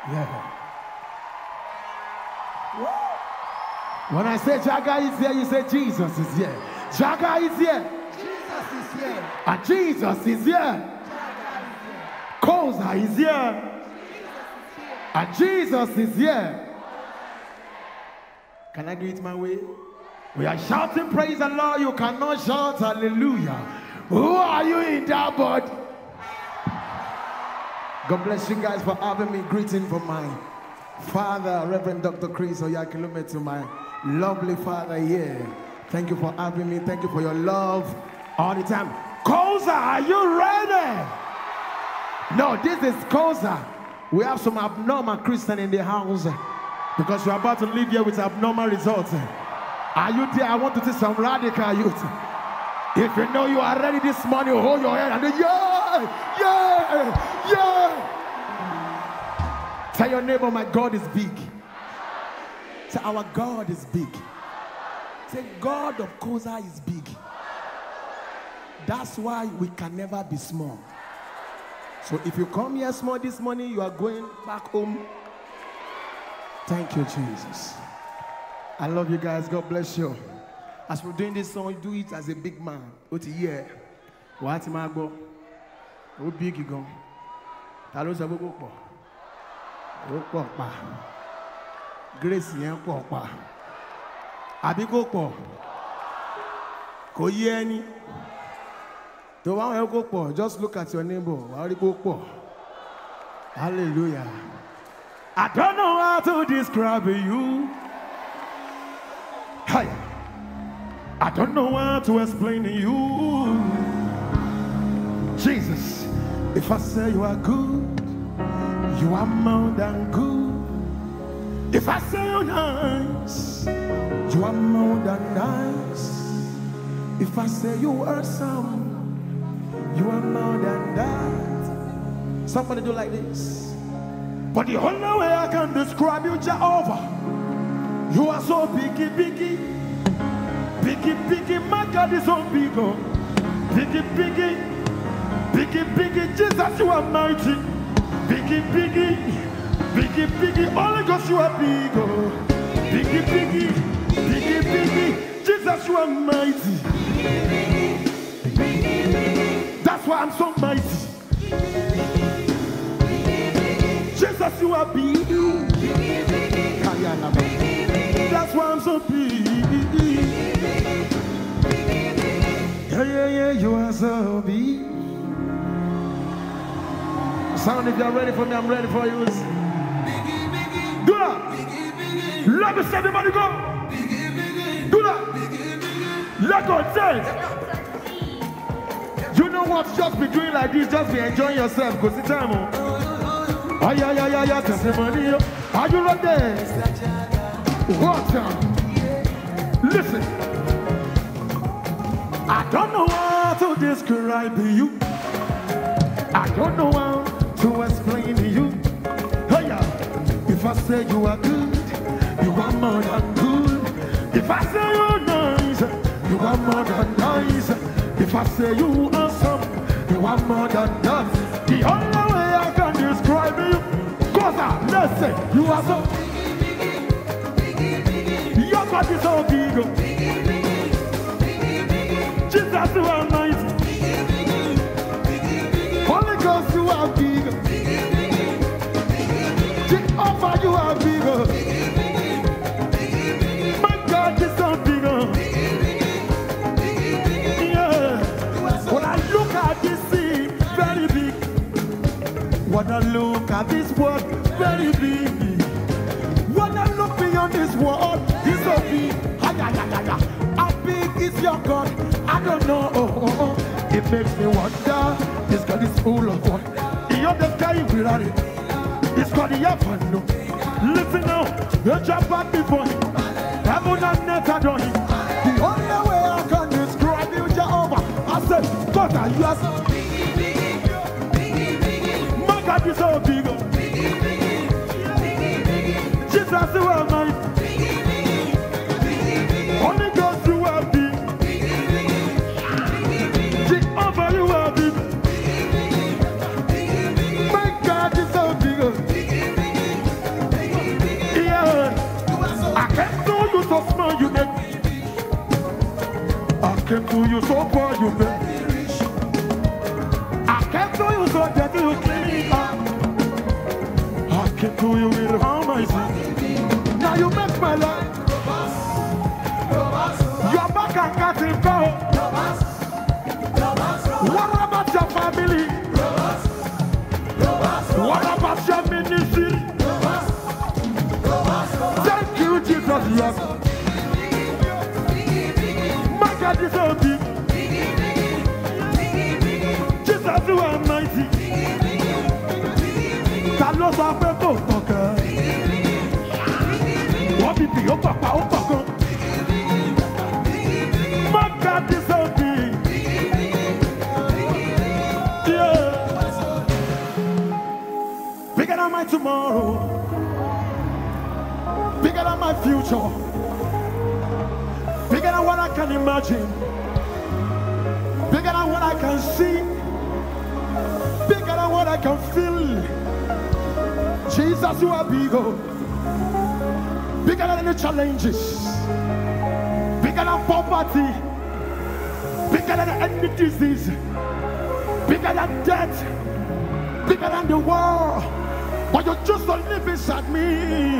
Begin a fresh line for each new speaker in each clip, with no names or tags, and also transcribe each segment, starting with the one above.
Yeah. When I say Jaga is here, you say Jesus is here. Jaga is here.
Jesus is here.
And Jesus is here. Koza is here. And Jesus is here. Can I do it my way? We are shouting praise the Lord. You cannot shout hallelujah. Who are you in that body? God bless you guys for having me. Greeting from my father, Reverend Dr. Chris Oyakhilome, to my lovely father here. Thank you for having me. Thank you for your love all the time. Koza, are you ready? No, this is Koza. We have some abnormal Christian in the house because you're about to leave here with abnormal results. Are you there? I want to see some radical youth. If you know you are ready this morning, hold your head and do, yeah, yeah, yeah. Tell your neighbor, my God is big. Say, our God is big. Say, God of Koza is big. That's why we can never be small. So if you come here small this morning, you are going back home. Thank you, Jesus. I love you guys. God bless you. As we're doing this song, do it as a big man. What a year. What am I go? How big you go? Talos have go. Grace yen po pa. Abi go po. Ko ye ni. To wa go po, just look at your neighbor. Wa ri go po. Hallelujah. I don't know how to describe you. Hi. I don't know how to explain to you. Jesus, if I say you are good, you are more than good. If I say you're nice, you are more than nice. If I say you are awesome, you are more than that. Somebody do like this. But the only way I can describe you, Jehovah, you are so biggie, biggie. Biggie, biggie, my God is so big. Biggie, biggie, biggie, biggie, Jesus, you are mighty. Biggie, biggie, biggie, biggie, Holy Ghost, you are big. Biggie, biggie, biggie, biggie, Jesus, you are mighty. That's why I'm so mighty. Jesus, you are big. That's why I'm so big. Yeah, yeah, yeah, you are so big. Sound, if you're ready for me, I'm ready for you. Do that. Let me see everybody go. Do that. Let God say. You know what? Just be doing like this. Just be enjoying yourself. Because it's time. Oh, yeah, yeah, yeah, yeah. Testimony. Are you ready? Watch out. Listen. I don't know how to describe you. I don't know how to explain you. Oh yeah. If I say you are good, you are more than good. If I say you're nice, you are more than nice. If I say you are awesome, you are more than that. The only way I can describe you, Koza, let's say you are so. Your God is so big. Jesus, you are mighty. Holy Ghost, you are big. Jehovah, you are big. My God is so big. Yeah. When I look at this scene, very big. When I look at this world, very big. When I look beyond this world, it's so big. How big is your God? I don't know. It makes me wonder. This God is full of wonder. In the sky, we're at it. It's called the Yavano. Listen now. You jump back before him. Heaven and earth adore him. The only way I can describe you, Jehovah, I said, God, you are so big. My God is so big. Jesus, you are mighty. Holy Ghost, you are big. Jehovah, you are big. My God is so big. you so poor, you made me rich. I came to you so that you clean me up. I came to you with all my sins. Now you make my life. Your back and cat in go. What about your family? What about your ministry? Thank you, Jesus. Yes. My God is so big. Jesus, you are mighty. Carlos Alberto, okay. What did you, Papa? My God is so big. Yeah. Bigger than my tomorrow. Bigger than my future. Bigger than what I can imagine. Bigger than what I can see. Bigger than what I can feel. Jesus, you are bigger. Bigger than any challenges. Bigger than poverty. Bigger than any disease. Bigger than death. Bigger than the world. But you just don't live inside me.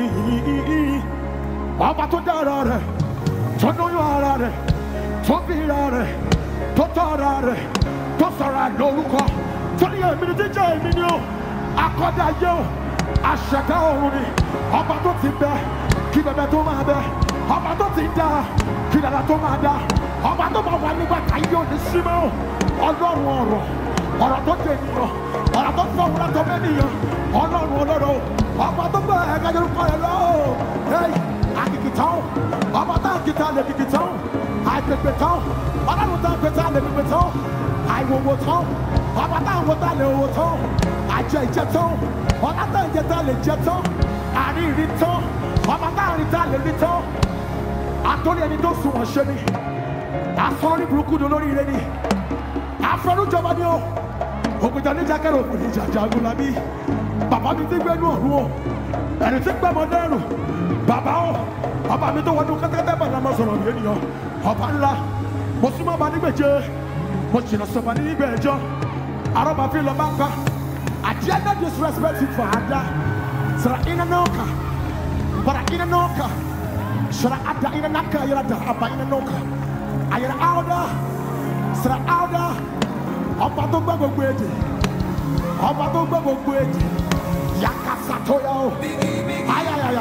I'm about to die. To know you are there. To be there. To talk there. To sorrow no look. To the minute I mean you. I call that you. I shut down. I'm about to sit there. Keep a better man there. I'm about to sit there. Keep a better man there. I'm about to my one what I do this small. Ọlọ́run ọ̀rọ̀ tó jẹ́ ènìyàn ọ̀rọ̀ tó fọ́ ọ̀rọ̀ tó mẹ́nìyàn ọlọ́run ọba tó gbọ́ ẹ̀ka yorùbá rẹ̀ lọ. Àkìkì tán ọba tá àkìtà lè kìkì tán àìpèpè tán ọlọ́run tá àpètà lè pèpè tán àìwòwò tán ọba tá àwọn tá lè wò tán àjẹ ìjẹ tán ọba tá ìjẹ tá lè jẹ tán àrírí tán ọba tá àrí tá lè rí tán àtọ́rí ẹni tó sùn wọ́n ṣe ni àfọ́rí burúkú lórí ire ni àfọ́rújọba ni ó òkúta ní jákèrè òkú ní jàjàgùn lábí bàbá mi ti gbẹ́nu ọ̀run o ẹni tí gbẹ́mọ dẹ́rù bàbá o ọba mi tó wọnú kẹ́tẹ́kẹ́tẹ́ bàtà mọ́ sọ̀rọ̀ mi ènìyàn ọba ńlá mo súnmọ́ ọba nígbèje mo jìnnà sọ̀bà ní ìgbẹ́jọ́ arọ́bà fi lọ bá ń pa àti ẹ̀dá disrespect for ada sọ̀rọ̀ iná náà kà bọ̀dà iná náà kà sọ̀rọ̀ ada iná náà kà ayẹ̀rẹ̀ da àbá iná náà kà ayẹ̀rẹ̀ áwọ̀dà sọ̀rọ̀ áwọ̀dà ọba tó gbọ́ gbogbo èdè ọba tó gbọ́ gbogbo èdè yakasa tó yà ó ayayaya.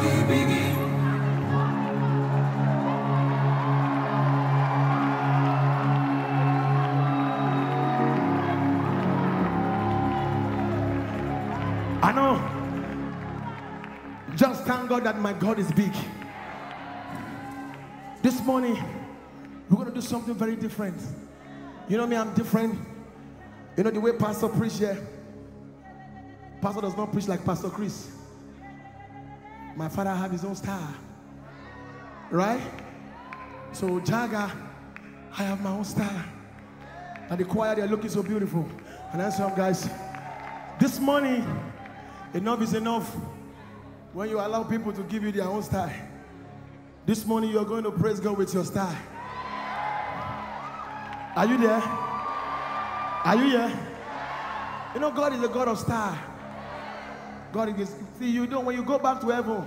I know. Just thank God that my God is big. This morning, we're going to do something very different. You know me, I'm different. You know the way Pastor preach here. Pastor does not preach like Pastor Chris. My father have his own style. Right? So Jaga, I have my own style. And the choir, they're looking so beautiful. And that's some guys. This morning, enough is enough. When you allow people to give you their own style. This morning, you're going to praise God with your style. Are you there? Are you here? You know, God is a God of style. God is, see, you don't, when you go back to heaven,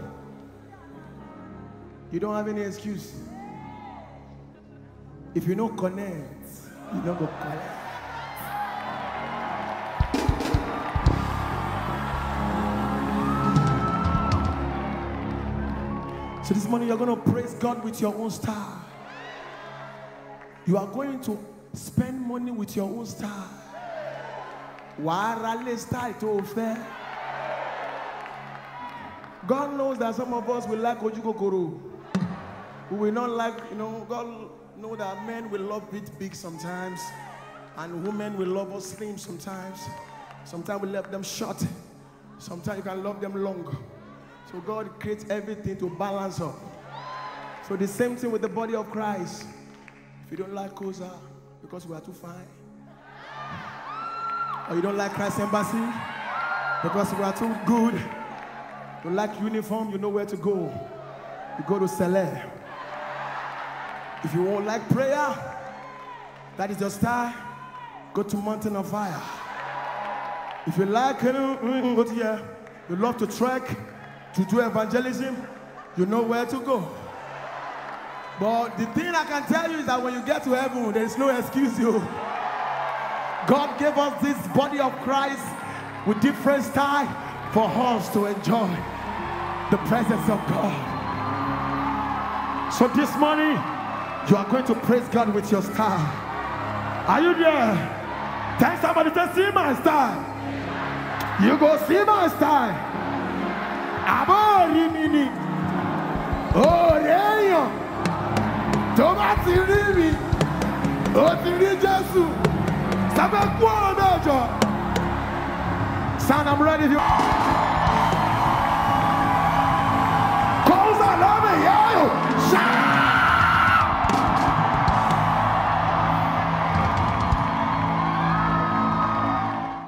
you don't have any excuse. If you don't connect, you don't go connect. So this morning you're going to praise God with your own style. You are going to spend money with your own style. Warale style to fair. God knows that some of us will like Ojukokoro. We will not like, you know, God knows that men will love it big sometimes. And women will love us slim sometimes. Sometimes we love them short. Sometimes you can love them long. So God creates everything to balance up. So the same thing with the body of Christ. If you don't like Koza because we are too fine. Or you don't like Christ Embassy because we are too good. You like uniform, you know where to go. You go to Saleh. If you won't like prayer, That is your star. Go to Mountain of Fire. If you like, go to here. You love to trek, to do evangelism, you know where to go. But the thing I can tell you is that when you get to heaven, there is no excuse you. God gave us this body of Christ with different style for us to enjoy the presence of God. So this morning, you are going to praise God with your style. Are you there? Tell somebody to see my style. You go see my style. Aborimini. Oh, yeah. Tomati ribi. Oh, tiri Jesu. Sabe kwa mejo. Son, I'm ready.